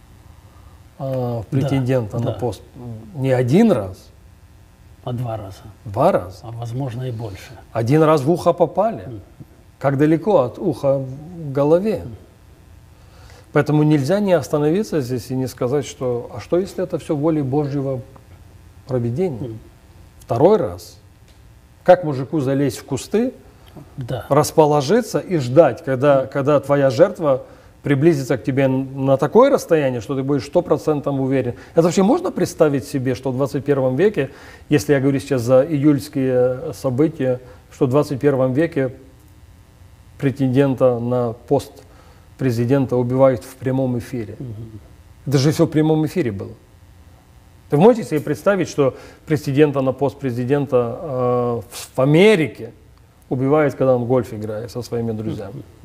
в претендента да, на да. пост не один раз, а два раза. Два раза. А возможно и больше. Один раз в ухо попали. Mm. Как далеко от уха в голове. Mm. Поэтому нельзя не остановиться здесь и не сказать, что а что если это все волей Божьего провидения? Mm. Второй раз. Как мужику залезть в кусты, да. расположиться и ждать, когда, mm. когда твоя жертва приблизиться к тебе на такое расстояние, что ты будешь сто процентов уверен. Это вообще можно представить себе, что в двадцать первом веке, если я говорю сейчас за июльские события, что в двадцать первом веке претендента на пост президента убивают в прямом эфире? Mm-hmm. Это же все в прямом эфире было. Вы можете себе представить, что претендента на пост президента э, в Америке убивают, когда он в гольф играет со своими друзьями? Mm-hmm.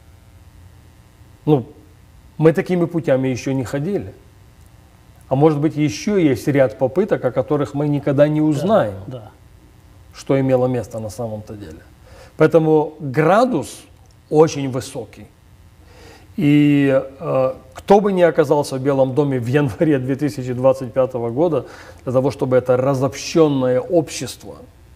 Ну, мы такими путями еще не ходили. А может быть, еще есть ряд попыток, о которых мы никогда не узнаем, да, да. что имело место на самом-то деле. Поэтому градус очень высокий. И э, кто бы ни оказался в Белом доме в январе две тысячи двадцать пятого года, для того, чтобы это разобщенное общество,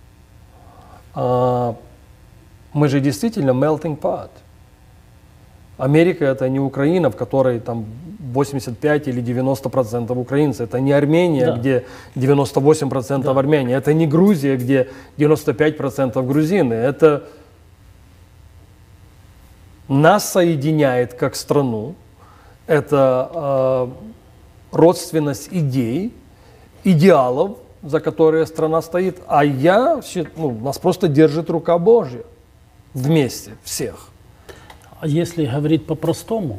э, мы же действительно melting pot. Америка — это не Украина, в которой там восемьдесят пять или девяносто процентов украинцев. Это не Армения, да. где девяносто восемь процентов да. армяне. Это не Грузия, где девяносто пять процентов грузины. Это нас соединяет как страну. Это э, родственность идей, идеалов, за которые страна стоит, а я, ну, нас просто держит рука Божья вместе, всех. А если говорить по-простому,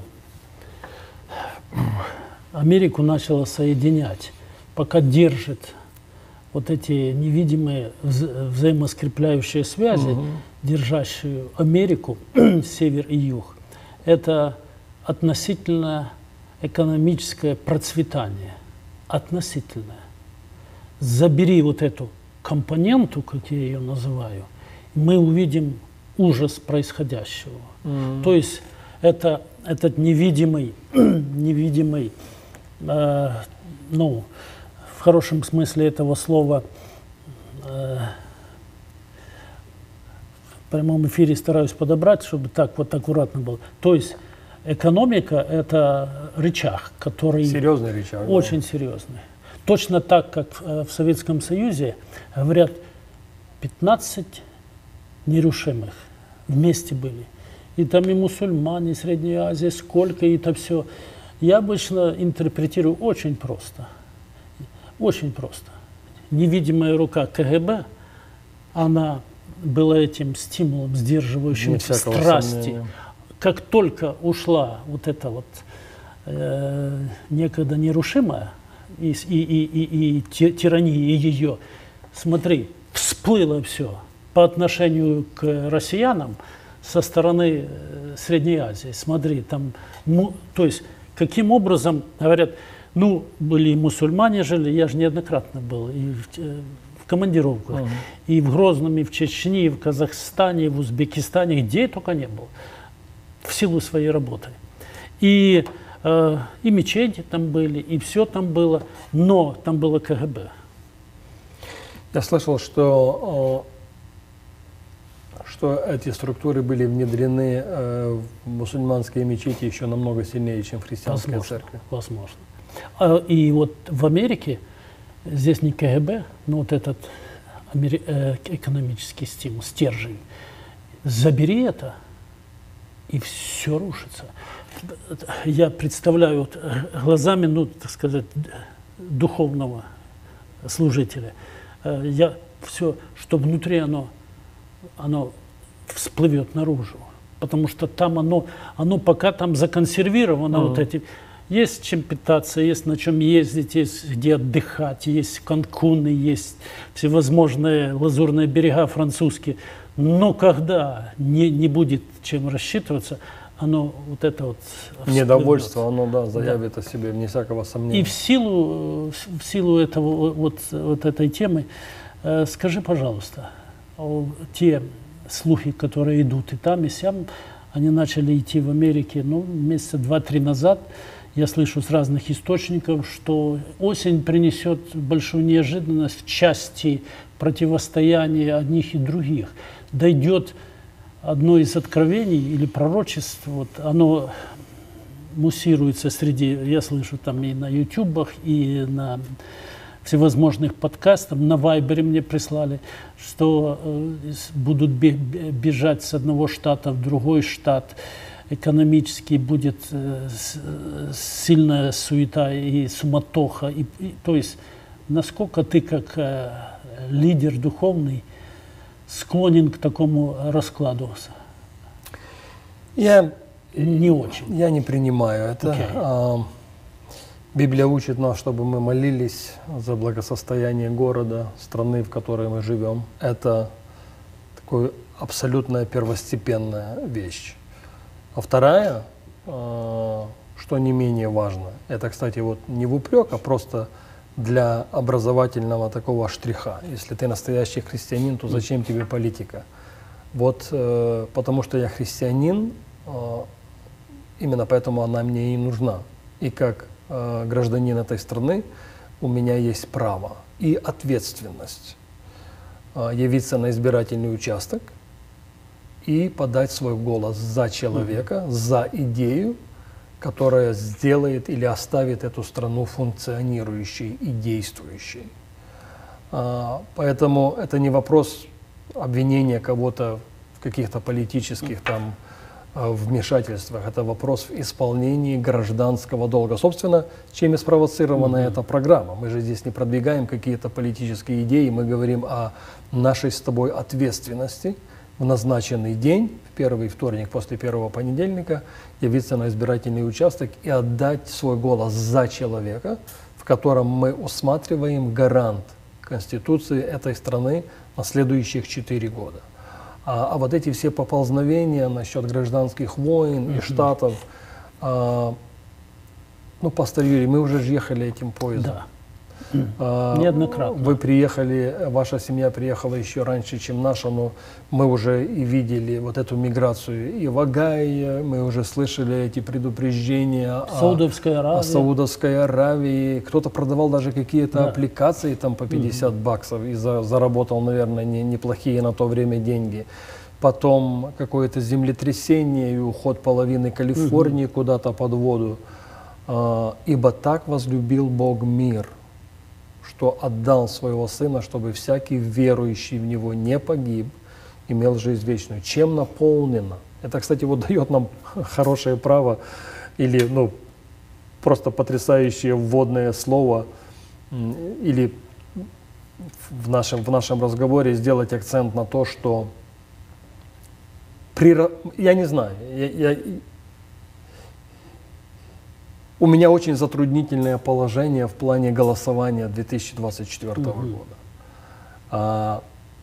Америку начала соединять, пока держит вот эти невидимые вза взаимоскрепляющие связи, угу. держащие Америку, север и юг, это относительно экономическое процветание. Относительное. Забери вот эту компоненту, как я ее называю, мы увидим ужас происходящего. Mm-hmm. То есть это, этот невидимый, невидимый э, ну, в хорошем смысле этого слова, э, в прямом эфире стараюсь подобрать, чтобы так вот аккуратно было. То есть экономика – это рычаг, который… Серьезный рычаг. Очень да. серьезный. Точно так, как в Советском Союзе, говорят, пятнадцать нерушимых вместе были. И там и мусульмане, и Средняя Азия, сколько, и это все. Я обычно интерпретирую очень просто. Очень просто. Невидимая рука КГБ, она была этим стимулом, сдерживающим страсти. Сомнения. Как только ушла вот эта вот э, некогда нерушимая, и, и, и, и, и тирания ее, смотри, всплыло все по отношению к россиянам со стороны Средней Азии. Смотри, там, ну, то есть, каким образом, говорят, ну, были и мусульмане жили, я же неоднократно был, и в, в командировках, uh-huh. и в Грозном, и в Чечне, и в Казахстане, и в Узбекистане, где я только не был, в силу своей работы. И И мечети там были, и все там было, но там было КГБ. Я слышал, что, что эти структуры были внедрены в мусульманские мечети еще намного сильнее, чем в христианской возможно, церкви. Возможно. И вот в Америке здесь не КГБ, но вот этот экономический стимул, стержень. Забери это, и все рушится. Я представляю вот глазами, ну, так сказать, духовного служителя. Я все, что внутри оно, оно всплывет наружу. Потому что там оно, оно пока там законсервировано, mm-hmm. вот эти. Есть чем питаться, есть на чем ездить, есть где отдыхать, есть Канкуны, есть всевозможные лазурные берега французские. Но когда не, не будет чем рассчитываться, оно вот это вот всплывет. Недовольство, оно, да, заявит да. о себе, вне всякого сомнения. И в силу, в силу этого, вот, вот этой темы, э, скажи, пожалуйста, те слухи, которые идут и там, и сям, они начали идти в Америке, ну, месяца два-три назад. Я слышу с разных источников, что осень принесет большую неожиданность в части противостояния одних и других. Дойдет одно из откровений или пророчеств, вот, оно муссируется среди, я слышу там и на ютубах, и на всевозможных подкастах, на Вайбере мне прислали, что э, будут бежать с одного штата в другой штат, экономически будет э, сильная суета и суматоха. И, и, то есть, насколько ты как э, лидер духовный склонен к такому раскладу? Я не очень. Я не принимаю это. Okay. А, Библия учит нас, чтобы мы молились за благосостояние города, страны, в которой мы живем. Это такая абсолютная первостепенная вещь. А вторая, а, что не менее важно, это, кстати, вот не в упрек, а просто для образовательного такого штриха. Если ты настоящий христианин, то зачем тебе политика? Вот э, потому что я христианин, э, именно поэтому она мне и нужна. И как э, гражданин этой страны у меня есть право и ответственность э, явиться на избирательный участок и подать свой голос за человека, за идею, которая сделает или оставит эту страну функционирующей и действующей. А, поэтому это не вопрос обвинения кого-то в каких-то политических там вмешательствах, это вопрос в исполнении гражданского долга. Собственно, чем и спровоцирована mm-hmm. эта программа. Мы же здесь не продвигаем какие-то политические идеи, мы говорим о нашей с тобой ответственности в назначенный день, в первый вторник после первого понедельника, явиться на избирательный участок и отдать свой голос за человека, в котором мы усматриваем гарант Конституции этой страны на следующих четыре года. А, а вот эти все поползновения насчет гражданских войн mm-hmm. и штатов, а, ну, пастор Юрий, мы уже ехали этим поездом. Да. А, Неоднократно. Вы приехали, ваша семья приехала еще раньше, чем наша, но мы уже и видели вот эту миграцию и в Огайо, мы уже слышали эти предупреждения Саудовская Аравия. о Саудовской Аравии. Кто-то продавал даже какие-то Да. аппликации там по пятьдесят mm-hmm. баксов и за, заработал, наверное, не, неплохие на то время деньги. Потом какое-то землетрясение и уход половины Калифорнии mm-hmm. куда-то под воду. А, «Ибо так возлюбил Бог мир, что отдал своего Сына, чтобы всякий верующий в Него не погиб, имел жизнь вечную». Чем наполнено? Это, кстати, вот дает нам хорошее право или, ну, просто потрясающее вводное слово, или в нашем, в нашем разговоре сделать акцент на то, что при, я не знаю, я, я, у меня очень затруднительное положение в плане голосования две тысячи двадцать четвёртого mm-hmm. года. А,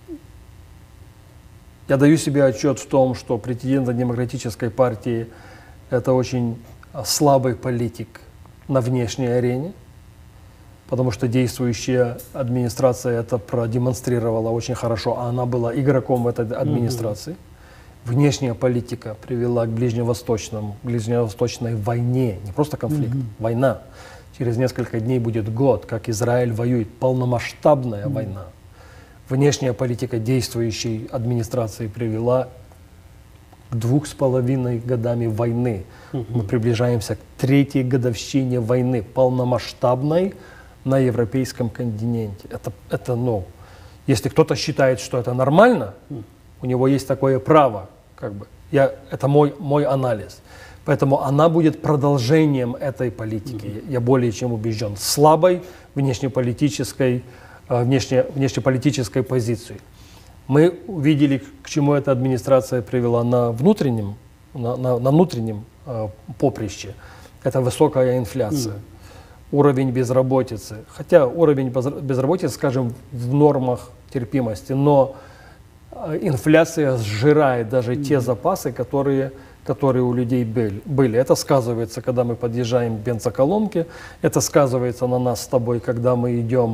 я даю себе отчет в том, что президент Демократической партии – это очень слабый политик на внешней арене, потому что действующая администрация это продемонстрировала очень хорошо, а она была игроком в этой администрации. Mm-hmm. Внешняя политика привела к ближневосточному, ближневосточной войне, не просто конфликт, mm-hmm. война. Через несколько дней будет год, как Израиль воюет, полномасштабная mm-hmm. война. Внешняя политика действующей администрации привела к двух с половиной годами войны. Mm-hmm. Мы приближаемся к третьей годовщине войны, полномасштабной на европейском континенте. Это, это ну, если кто-то считает, что это нормально, mm-hmm. у него есть такое право, как бы. Я, это мой, мой анализ. Поэтому она будет продолжением этой политики. Mm-hmm. Я более чем убежден. Слабой внешнеполитической, внешне, внешнеполитической позиции. Мы увидели, к чему эта администрация привела на внутреннем, на, на, на внутреннем э, поприще. Это высокая инфляция. Mm-hmm. Уровень безработицы. Хотя уровень безработицы, скажем, в нормах терпимости, но инфляция сжирает даже mm-hmm. те запасы, которые, которые у людей были. Это сказывается, когда мы подъезжаем к бензоколонке, это сказывается на нас с тобой, когда мы идем,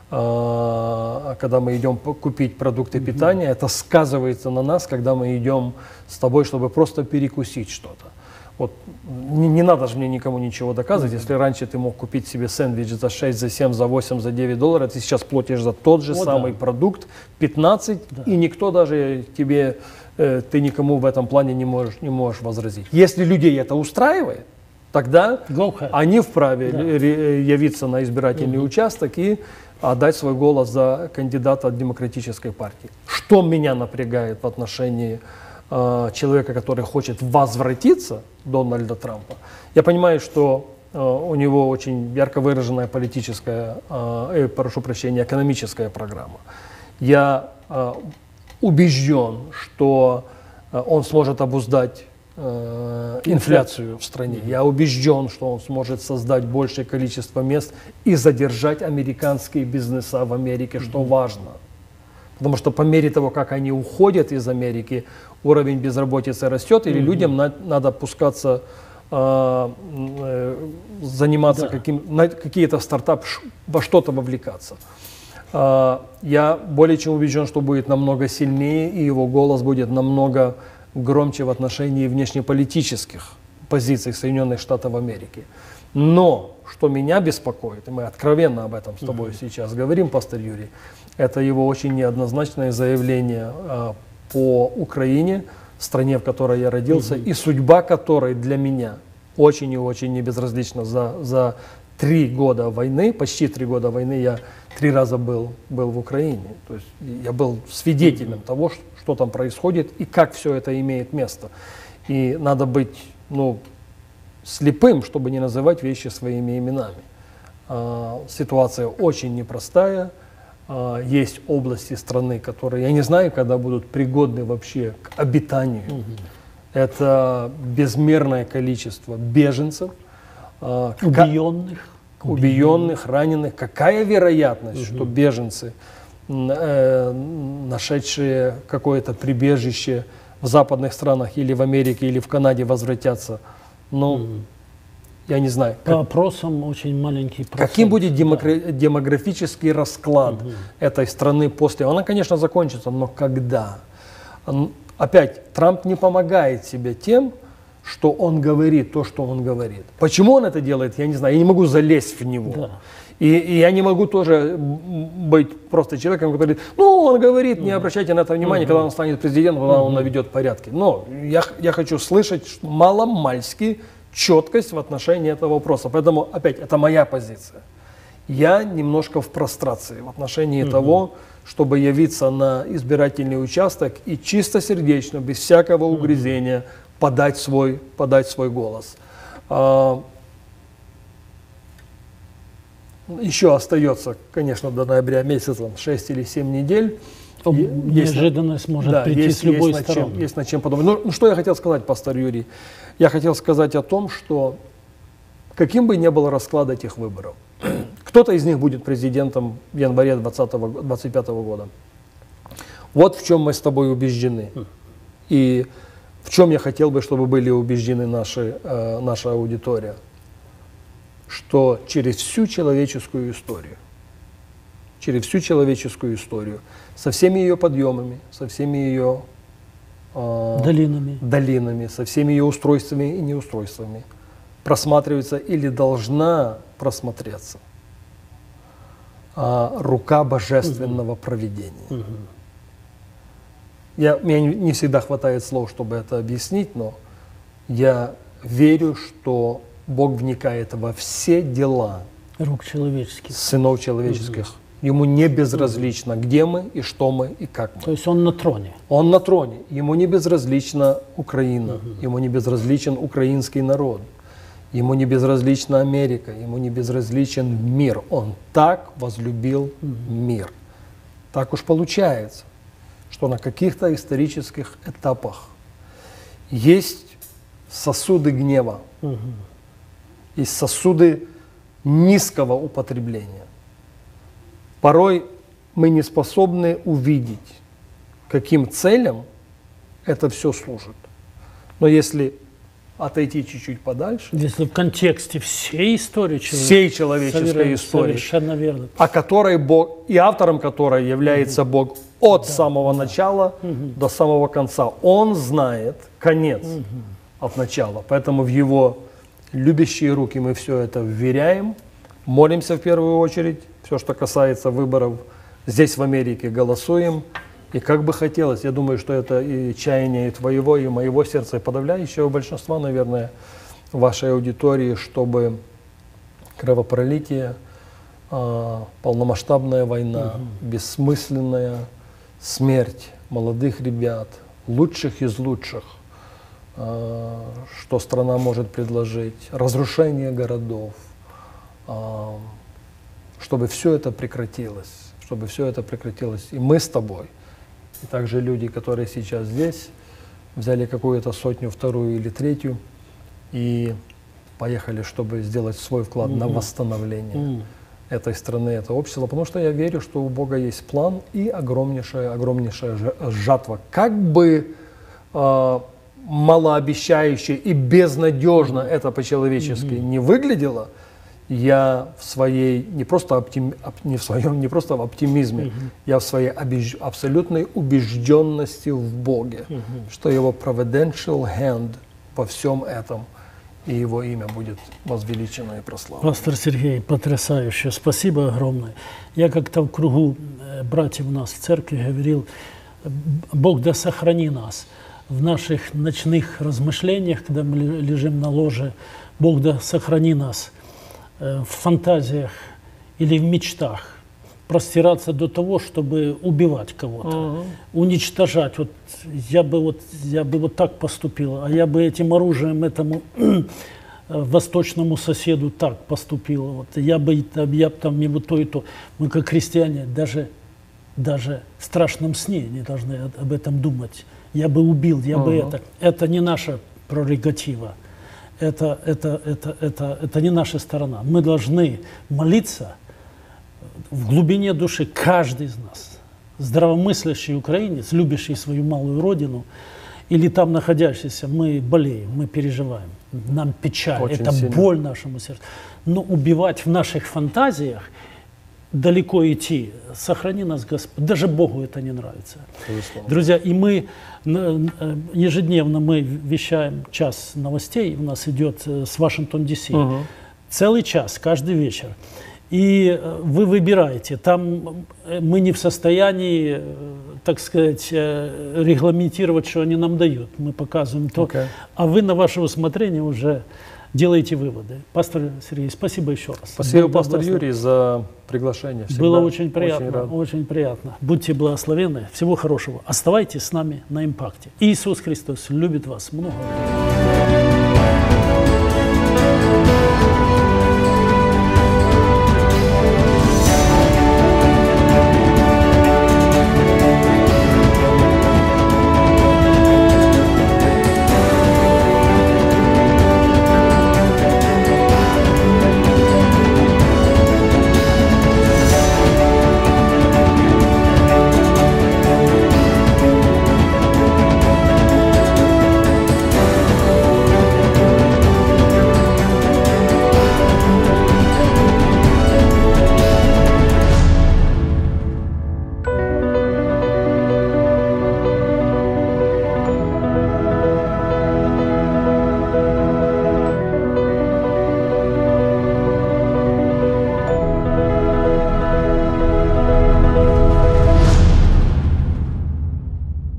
э, когда мы идем купить продукты mm-hmm. питания, это сказывается на нас, когда мы идем с тобой, чтобы просто перекусить что-то. Вот, не, не надо же мне никому ничего доказывать. Mm-hmm. Если раньше ты мог купить себе сэндвич за шесть, за семь, за восемь, за девять долларов, ты сейчас платишь за тот же О, самый да. продукт пятнадцать, да. и никто даже тебе, э, ты никому в этом плане не можешь, не можешь возразить. Если людей это устраивает, тогда они вправе да. явиться на избирательный mm-hmm. участок и отдать свой голос за кандидата от Демократической партии. Что меня напрягает в отношении человека, который хочет возвратиться, Дональда Трампа. Я понимаю, что э, у него очень ярко выраженная политическая, э, прошу прощения, экономическая программа. Я э, убежден, что э, он сможет обуздать э, инфляцию в стране. Mm-hmm. Я убежден, что он сможет создать большее количество мест и задержать американские бизнеса в Америке, mm-hmm. что важно. Потому что по мере того, как они уходят из Америки, уровень безработицы растет, или mm-hmm. людям на, надо пускаться, э, э, заниматься, да. каким, на какие-то стартапы, во что-то вовлекаться. Э, я более чем убежден, что будет намного сильнее, и его голос будет намного громче в отношении внешнеполитических позиций Соединенных Штатов Америки. Но, что меня беспокоит, и мы откровенно об этом с тобой mm-hmm. сейчас говорим, пастор Юрий, это его очень неоднозначное заявление э, по Украине, стране, в которой я родился, mm-hmm. и судьба которой для меня очень и очень не безразлична. За, за три года войны, почти три года войны, я три раза был, был в Украине. То есть я был свидетелем mm-hmm. того, что там происходит и как все это имеет место. И надо быть, ну, слепым, чтобы не называть вещи своими именами. А, ситуация очень непростая. А, есть области страны, которые, я не знаю, когда будут пригодны вообще к обитанию. Угу. Это безмерное количество беженцев, а, убиенных, убиенных, раненых. Какая вероятность, угу. что беженцы, э, нашедшие какое-то прибежище в западных странах или в Америке, или в Канаде, возвратятся? Ну, угу. я не знаю. По как, опросам очень маленький процент. Каким будет демогра- да. демографический расклад угу. этой страны после? Она, конечно, закончится, но когда? Опять, Трамп не помогает себе тем, что он говорит то, что он говорит. Почему он это делает, я не знаю. Я не могу залезть в него. Да. И, и я не могу тоже быть просто человеком, который говорит, ну, он говорит, не обращайте на это внимания, uh-huh. когда он станет президентом, когда uh-huh. он наведет порядки. Но я, я хочу слышать маломальски четкость в отношении этого вопроса. Поэтому, опять, это моя позиция. Я немножко в прострации в отношении uh-huh. того, чтобы явиться на избирательный участок и чистосердечно, без всякого угрызения, uh-huh. подать свой, подать свой голос. А, еще остается, конечно, до ноября месяца шесть или семь недель. Неожиданность может да, прийти есть, с любой есть стороны. Над чем, есть над чем подумать. Ну, что я хотел сказать, пастор Юрий? Я хотел сказать о том, что каким бы ни был расклад этих выборов, кто-то из них будет президентом в январе двадцать пятого года. Вот в чем мы с тобой убеждены. И в чем я хотел бы, чтобы были убеждены наши, э, наша аудитория. Что через всю человеческую историю, через всю человеческую историю, со всеми ее подъемами, со всеми ее э, долинами. долинами, со всеми ее устройствами и неустройствами, просматривается или должна просмотреться э, рука божественного угу. провидения. Угу. Я, мне не всегда хватает слов, чтобы это объяснить, но я верю, что Бог вникает во все дела рук человеческих, сынов человеческих. Угу. Ему не безразлично, где мы и что мы и как мы. То есть он на троне. Он на троне. Ему не безразлична Украина, угу. ему не безразличен украинский народ, ему не безразлична Америка, ему не безразличен мир. Он так возлюбил угу. мир. Так уж получается, что на каких-то исторических этапах есть сосуды гнева, угу. есть сосуды низкого употребления. Порой мы не способны увидеть, каким целям это все служит. Но если отойти чуть-чуть подальше, если в контексте всей истории человека, всей человеческой совершенно, истории, совершенно верно. о которой Бог и автором которой является угу. Бог от да, самого да. начала угу. до самого конца, Он знает конец угу. от начала. Поэтому в Его любящие руки мы все это вверяем, молимся в первую очередь, все, что касается выборов здесь в Америке, голосуем. И как бы хотелось, я думаю, что это и чаяние и твоего, и моего сердца, и подавляющего большинства, наверное, вашей аудитории, чтобы кровопролитие, полномасштабная война, угу. бессмысленная смерть молодых ребят, лучших из лучших, что страна может предложить, разрушение городов, чтобы все это прекратилось, чтобы все это прекратилось. И мы с тобой, и также люди, которые сейчас здесь, взяли какую-то сотню, вторую или третью и поехали, чтобы сделать свой вклад mm-hmm. на восстановление mm-hmm. этой страны, этого общества, потому что я верю, что у Бога есть план и огромнейшая, огромнейшая жатва. Как бы э, малообещающе и безнадежно это по-человечески mm-hmm. не выглядело, я в своей, не просто, оптим, не в своем, не просто в оптимизме, mm-hmm. я в своей обеж, абсолютной убежденности в Боге, mm-hmm. что Его providential hand во всем этом, и Его имя будет возвеличено и прославлено. Пастор Сергей, потрясающе. Спасибо огромное. Я как-то в кругу братьев у нас в церкви говорил, Бог да сохрани нас в наших ночных размышлениях, когда мы лежим на ложе, Бог да сохрани нас в фантазиях или в мечтах простираться до того, чтобы убивать кого-то, Мгм. уничтожать. Вот я бы вот, я бы вот так поступил, а я бы этим оружием этому восточному соседу так поступил. Вот я бы, я бы там ему то и то. Мы как христиане даже, даже в страшном сне не должны об этом думать. Я бы убил, я бы Мгм. это. Это не наша прерогатива. Это, это, это, это, это не наша сторона. Мы должны молиться в глубине души, каждый из нас, здравомыслящий украинец, любящий свою малую родину, или там находящийся, мы болеем, мы переживаем, нам печаль, Очень это сильно. боль нашему сердцу. Но убивать в наших фантазиях, далеко идти, сохрани нас, Господь. Даже Богу это не нравится. Безусловно. Друзья, и мы н- н- ежедневно мы вещаем час новостей, у нас идет э, с Вашингтон Ди Си, Мгм. целый час, каждый вечер. И э, вы выбираете, там э, мы не в состоянии, э, так сказать, э, регламентировать, что они нам дают. Мы показываем то, Окей. а вы на ваше усмотрение уже делаете выводы. Пастор Сергей, спасибо еще раз. Спасибо, Бог да пастор благословит. Юрий, за приглашение. Всегда Было очень приятно, рад. очень приятно. Будьте благословенны, всего хорошего. Оставайтесь с нами на импакте. Иисус Христос любит вас много.